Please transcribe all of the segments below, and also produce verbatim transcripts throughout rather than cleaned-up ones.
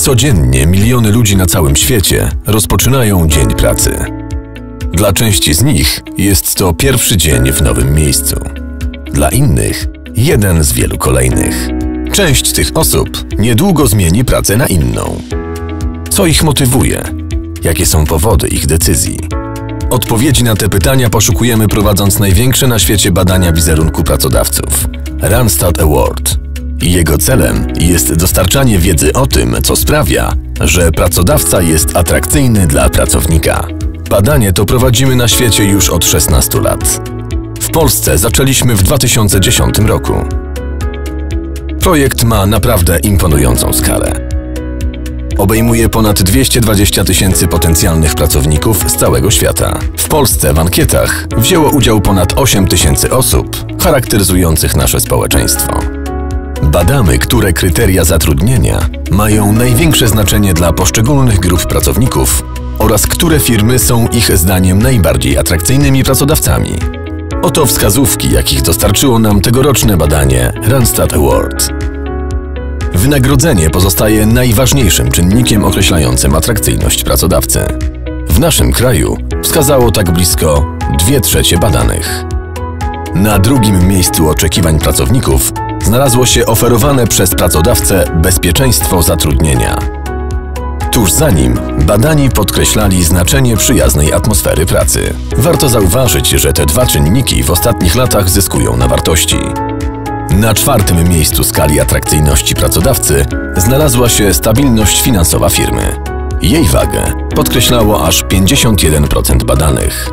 Codziennie miliony ludzi na całym świecie rozpoczynają dzień pracy. Dla części z nich jest to pierwszy dzień w nowym miejscu. Dla innych jeden z wielu kolejnych. Część tych osób niedługo zmieni pracę na inną. Co ich motywuje? Jakie są powody ich decyzji? Odpowiedzi na te pytania poszukujemy, prowadząc największe na świecie badania wizerunku pracodawców – Randstad Award. Jego celem jest dostarczanie wiedzy o tym, co sprawia, że pracodawca jest atrakcyjny dla pracownika. Badanie to prowadzimy na świecie już od szesnastu lat. W Polsce zaczęliśmy w dwa tysiące dziesiątym roku. Projekt ma naprawdę imponującą skalę. Obejmuje ponad dwieście dwadzieścia tysięcy potencjalnych pracowników z całego świata. W Polsce w ankietach wzięło udział ponad osiem tysięcy osób charakteryzujących nasze społeczeństwo. Badamy, które kryteria zatrudnienia mają największe znaczenie dla poszczególnych grup pracowników oraz które firmy są ich zdaniem najbardziej atrakcyjnymi pracodawcami. Oto wskazówki, jakich dostarczyło nam tegoroczne badanie Randstad Award. Wynagrodzenie pozostaje najważniejszym czynnikiem określającym atrakcyjność pracodawcy. W naszym kraju wskazało tak blisko dwie trzecie badanych. Na drugim miejscu oczekiwań pracowników znalazło się oferowane przez pracodawcę bezpieczeństwo zatrudnienia. Tuż za nim badani podkreślali znaczenie przyjaznej atmosfery pracy. Warto zauważyć, że te dwa czynniki w ostatnich latach zyskują na wartości. Na czwartym miejscu skali atrakcyjności pracodawcy znalazła się stabilność finansowa firmy. Jej wagę podkreślało aż pięćdziesiąt jeden procent badanych.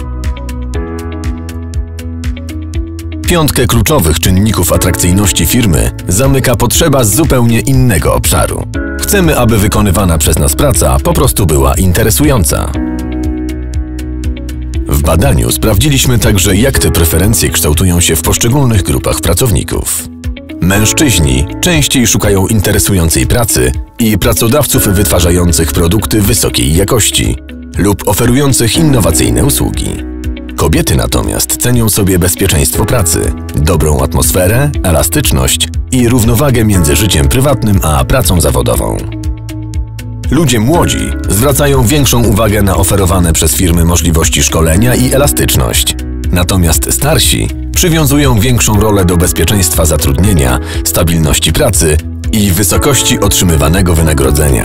Piątkę kluczowych czynników atrakcyjności firmy zamyka potrzeba z zupełnie innego obszaru. Chcemy, aby wykonywana przez nas praca po prostu była interesująca. W badaniu sprawdziliśmy także, jak te preferencje kształtują się w poszczególnych grupach pracowników. Mężczyźni częściej szukają interesującej pracy i pracodawców wytwarzających produkty wysokiej jakości lub oferujących innowacyjne usługi. Kobiety natomiast cenią sobie bezpieczeństwo pracy, dobrą atmosferę, elastyczność i równowagę między życiem prywatnym a pracą zawodową. Ludzie młodzi zwracają większą uwagę na oferowane przez firmy możliwości szkolenia i elastyczność. Natomiast starsi przywiązują większą rolę do bezpieczeństwa zatrudnienia, stabilności pracy i wysokości otrzymywanego wynagrodzenia.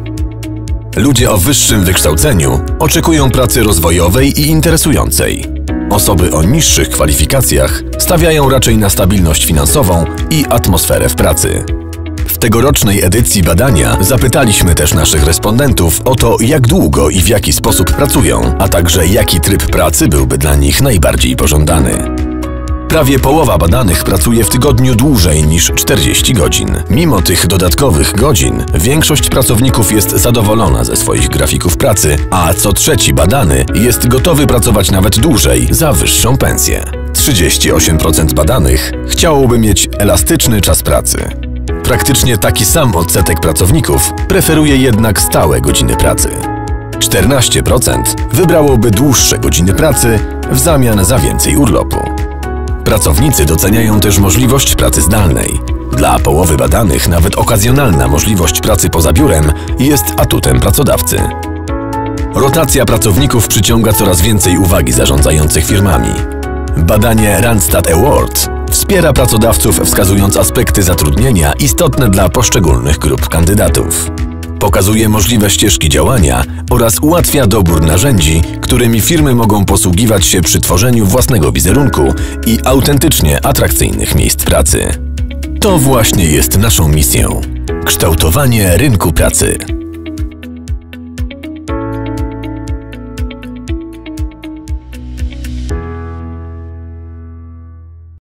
Ludzie o wyższym wykształceniu oczekują pracy rozwojowej i interesującej. Osoby o niższych kwalifikacjach stawiają raczej na stabilność finansową i atmosferę w pracy. W tegorocznej edycji badania zapytaliśmy też naszych respondentów o to, jak długo i w jaki sposób pracują, a także jaki tryb pracy byłby dla nich najbardziej pożądany. Prawie połowa badanych pracuje w tygodniu dłużej niż czterdzieści godzin. Mimo tych dodatkowych godzin, większość pracowników jest zadowolona ze swoich grafików pracy, a co trzeci badany jest gotowy pracować nawet dłużej za wyższą pensję. trzydzieści osiem procent badanych chciałoby mieć elastyczny czas pracy. Praktycznie taki sam odsetek pracowników preferuje jednak stałe godziny pracy. czternaście procent wybrałoby dłuższe godziny pracy w zamian za więcej urlopu. Pracownicy doceniają też możliwość pracy zdalnej. Dla połowy badanych nawet okazjonalna możliwość pracy poza biurem jest atutem pracodawcy. Rotacja pracowników przyciąga coraz więcej uwagi zarządzających firmami. Badanie Randstad Award wspiera pracodawców, wskazując aspekty zatrudnienia istotne dla poszczególnych grup kandydatów. Pokazuje możliwe ścieżki działania oraz ułatwia dobór narzędzi, którymi firmy mogą posługiwać się przy tworzeniu własnego wizerunku i autentycznie atrakcyjnych miejsc pracy. To właśnie jest naszą misją – kształtowanie rynku pracy.